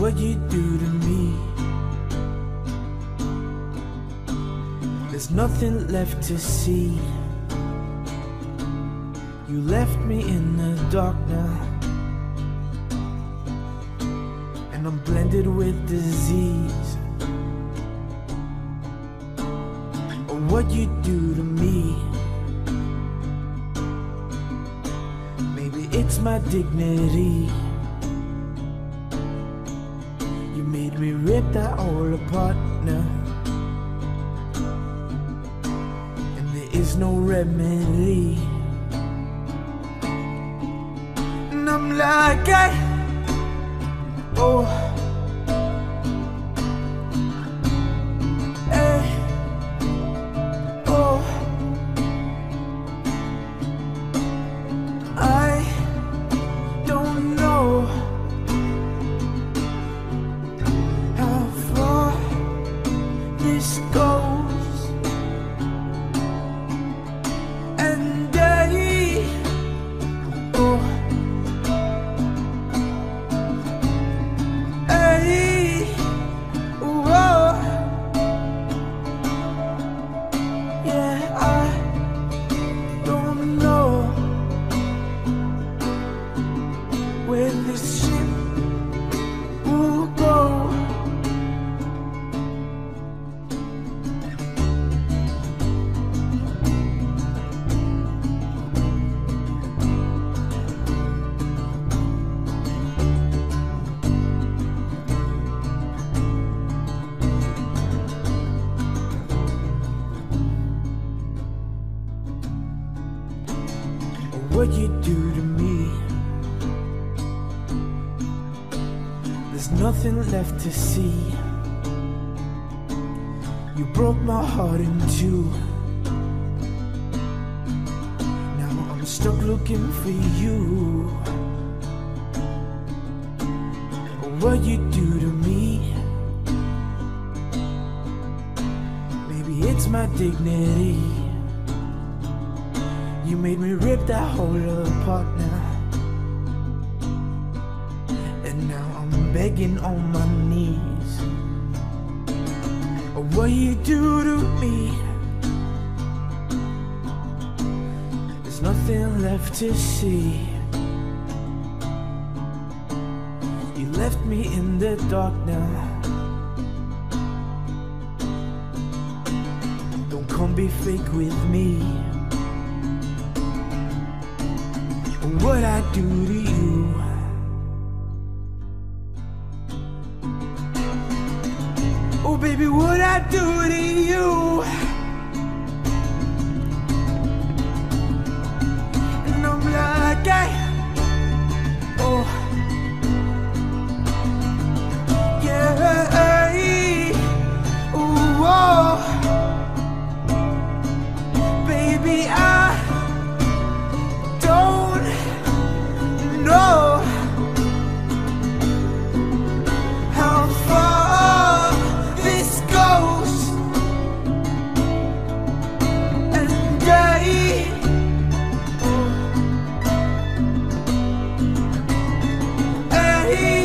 what you do to me. There's nothing left to see. You left me in the dark now, and I'm blended with disease. Oh, what you do to me. Maybe it's my dignity. You made me rip that all apart now, and there is no remedy. And I'm like, oh, hey, oh, I don't know how far this goes, and oh, where this ship will go. What you do to me. There's nothing left to see. You broke my heart in two. Now I'm stuck looking for you. What you do to me. Maybe it's my dignity. You made me rip that whole apart now, and now I'm begging on my knees. Oh, what you do to me. There's nothing left to see. You left me in the dark now. Don't come be fake with me. What I do to you. Oh baby, what I do to you. And I'm like, oh, yeah, oh, baby, I don't know how far this goes, and I